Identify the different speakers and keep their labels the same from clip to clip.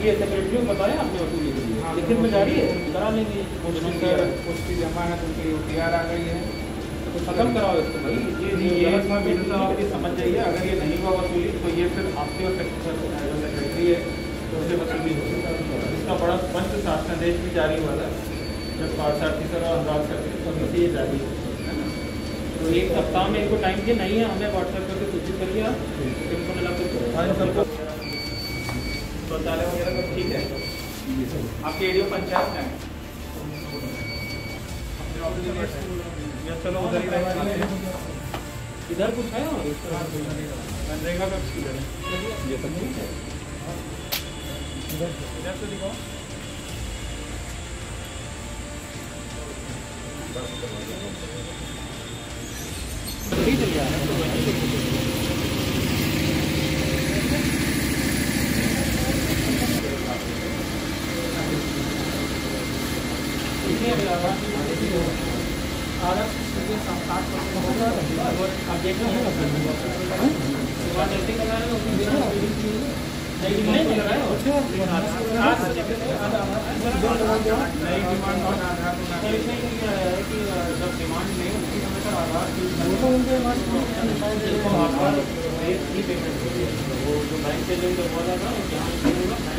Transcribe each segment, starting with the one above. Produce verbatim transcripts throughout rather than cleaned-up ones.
Speaker 1: ये सेक्रेटरी को बताया आपने वसूली के लिए?
Speaker 2: हाँ,
Speaker 1: लिखित में जारी है, करा लेंगे।
Speaker 2: पुष्टि जमा है तो उनकी ओ टी आर आ गई है,
Speaker 1: तो खत्म कराओ इसको भाई। ये
Speaker 2: जी
Speaker 1: ये
Speaker 2: ये
Speaker 1: गलत
Speaker 2: इसमें
Speaker 1: बात
Speaker 2: बिल्कुल
Speaker 1: है।
Speaker 2: आपकी समझ जाइए। अगर ये नहीं हुआ वसूली तो ये फिर आपके और जो सेक्रेटरी है तो उसे वसूली होगी। इसका बड़ा स्पष्ट शासनादेश भी जारी हुआ था जब पार्थसारथी सर और अनुराग सर थे तभी से ये जारी है ना।
Speaker 1: तो एक सप्ताह में इनको टाइम दिया नहीं है, हमें व्हाट्सएप करके सूचित करिए आप, इनको निलंबित करो।
Speaker 2: हाँ सबको शौचालय वगैरह सब ठीक है। आपके एडीओ पंचायत में या चलो उधर ही रहेंगे।
Speaker 1: इधर कुछ है और
Speaker 2: मनरेगा का इधर है, ये सब ठीक है। इधर से दिखाओ।
Speaker 1: ठीक है यार। डिमांड नहीं होती हमें सर आधार की पेमेंट वो जो बैंक से जो हुआ था यहाँ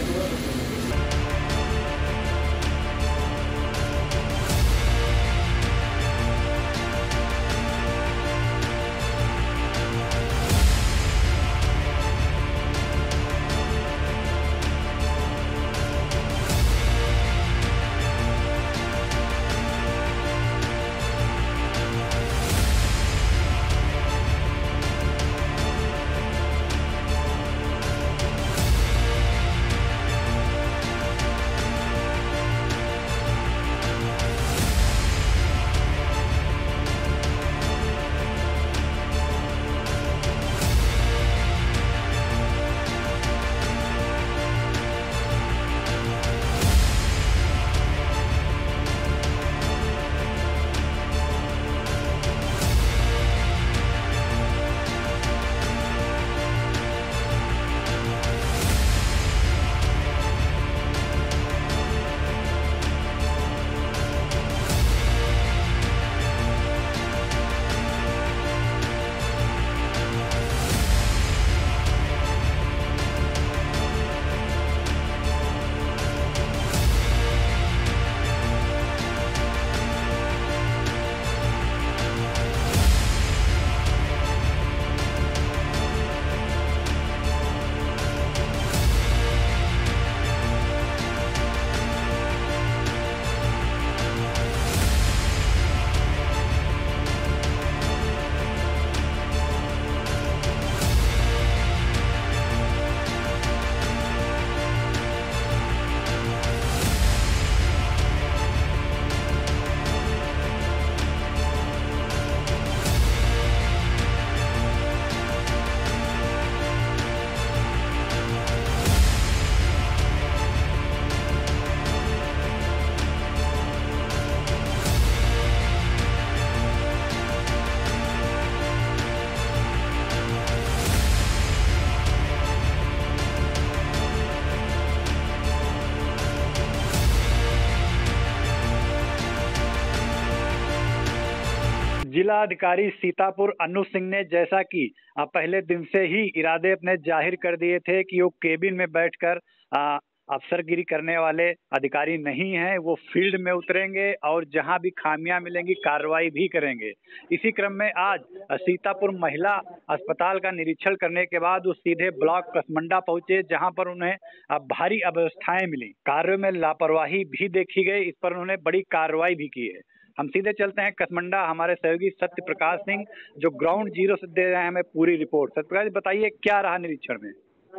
Speaker 3: जिला अधिकारी सीतापुर अनु सिंह ने जैसा कि पहले दिन से ही इरादे अपने जाहिर कर दिए थे कि वो केबिन में बैठकर अफसरगिरी करने वाले अधिकारी नहीं हैं, वो फील्ड में उतरेंगे और जहां भी खामियां मिलेंगी कार्रवाई भी करेंगे। इसी क्रम में आज सीतापुर महिला अस्पताल का निरीक्षण करने के बाद वो सीधे ब्लॉक कसमंडा पहुंचे, जहां पर उन्हें भारी अव्यवस्थाएं मिली, कार्यों में लापरवाही भी देखी गई। इस पर उन्होंने बड़ी कार्रवाई भी की है। हम सीधे चलते हैं कसमंडा, हमारे सहयोगी सत्य प्रकाश सिंह जो ग्राउंड जीरो से दे रहे हैं हमें पूरी रिपोर्ट। सत्य प्रकाश बताइए क्या रहा निरीक्षण में?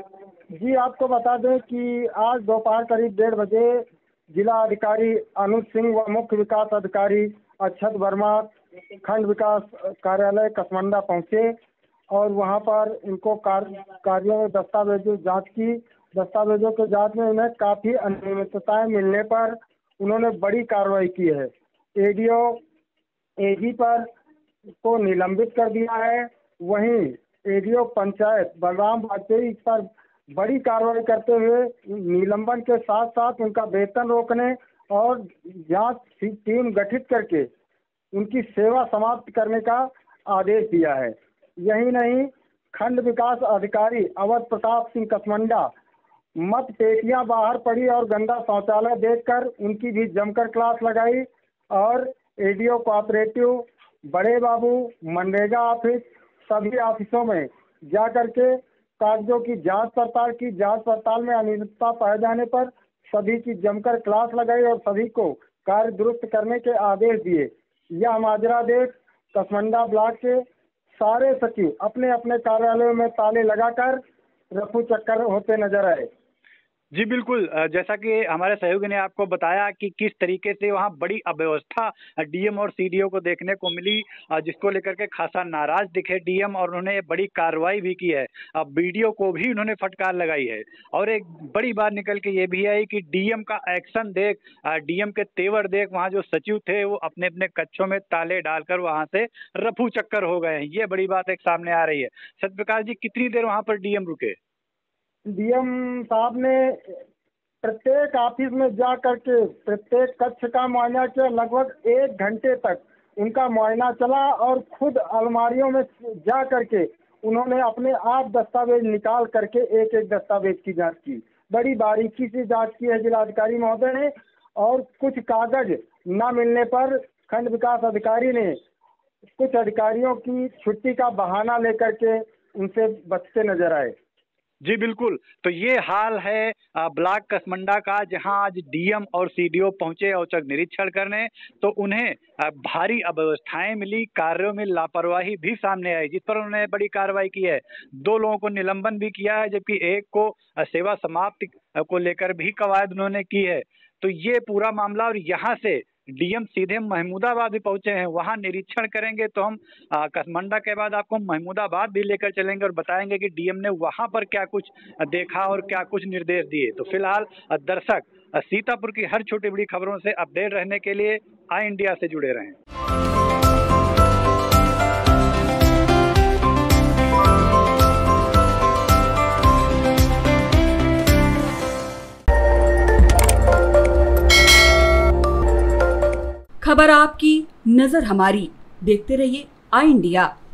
Speaker 4: जी आपको बता दें कि आज दोपहर करीब डेढ़ बजे जिला अधिकारी अनुज सिंह व मुख्य विकास अधिकारी अक्षत वर्मा खंड विकास कार्यालय कसमंडा पहुंचे और वहां पर इनको कार्य कार्यों में दस्तावेजों जांच की। दस्तावेजों के जांच में उन्हें काफ़ी अनियमितताएं मिलने पर उन्होंने बड़ी कार्रवाई की है। एडीओ एजी पर को निलंबित कर दिया है। वहीं एडीओ पंचायत बलराम वाजपेयी पर बड़ी कार्रवाई करते हुए निलंबन के साथ साथ उनका वेतन रोकने और जांच टीम गठित करके उनकी सेवा समाप्त करने का आदेश दिया है। यही नहीं, खंड विकास अधिकारी अवध प्रताप सिंह कसमंडा मत पेटियां बाहर पड़ी और गंदा शौचालय देखकर उनकी भी जमकर क्लास लगाई और एडीओ कोऑपरेटिव, बड़े बाबू, मनरेगा ऑफिस, सभी ऑफिसों में जा करके कागजों की जांच पड़ताल की। जांच पड़ताल में अनियमितता पाए जाने पर सभी की जमकर क्लास लगाई और सभी को कार्य दुरुस्त करने के आदेश दिए। यह माजरा देख कसमंडा ब्लॉक के सारे सचिव अपने अपने कार्यालयों में ताले लगाकर रफू चक्कर होते नजर आए।
Speaker 3: जी बिल्कुल, जैसा कि हमारे सहयोगी ने आपको बताया कि किस तरीके से वहाँ बड़ी अव्यवस्था डीएम और सीडीओ को देखने को मिली, जिसको लेकर के खासा नाराज दिखे डीएम और उन्होंने बड़ी कार्रवाई भी की है। अब बीडीओ को भी उन्होंने फटकार लगाई है और एक बड़ी बात निकल के ये भी आई कि डीएम का एक्शन देख, डीएम के तेवर देख वहाँ जो सचिव थे वो अपने अपने कच्छों में ताले डालकर वहाँ से रफू चक्कर हो गए हैं। ये बड़ी बात एक सामने आ रही है। सत्यप्रकाश जी, कितनी देर वहाँ पर डीएम रुके?
Speaker 4: डीएम साहब ने प्रत्येक ऑफिस में जा करके प्रत्येक कक्ष का मुआयना किया। लगभग एक घंटे तक उनका मुआयना चला और खुद अलमारियों में जा करके उन्होंने अपने आप दस्तावेज निकाल करके एक एक दस्तावेज की जांच की। बड़ी बारीकी से जांच की है जिलाधिकारी महोदय ने और कुछ कागज न मिलने पर खंड विकास अधिकारी ने कुछ अधिकारियों की छुट्टी का बहाना लेकर के उनसे बचते नजर आए।
Speaker 3: जी बिल्कुल, तो ये हाल है ब्लॉक कसमंडा का, जहां आज डीएम और सीडीओ पहुंचे औचक निरीक्षण करने, तो उन्हें भारी अव्यवस्थाएं मिली, कार्यों में लापरवाही भी सामने आई, जिस पर उन्होंने बड़ी कार्रवाई की है। दो लोगों को निलंबन भी किया है, जबकि एक को सेवा समाप्ति को लेकर भी कवायद उन्होंने की है। तो ये पूरा मामला, और यहाँ से डीएम सीधे महमूदाबाद भी पहुंचे हैं, वहां निरीक्षण करेंगे। तो हम कसमंडा के बाद आपको महमूदाबाद भी लेकर चलेंगे और बताएंगे कि डीएम ने वहां पर क्या कुछ देखा और क्या कुछ निर्देश दिए। तो फिलहाल दर्शक सीतापुर की हर छोटी बड़ी खबरों से अपडेट रहने के लिए आई इंडिया से जुड़े रहें।
Speaker 5: खबर आपकी, नजर हमारी। देखते रहिए आई इंडिया।